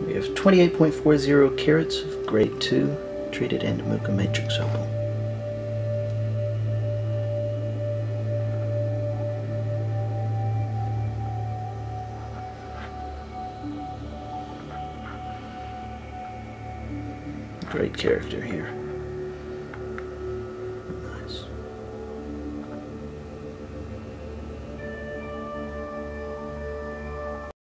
We have 28.40 carats of grade 2 treated Andamooka Matrix Opal. Great character here.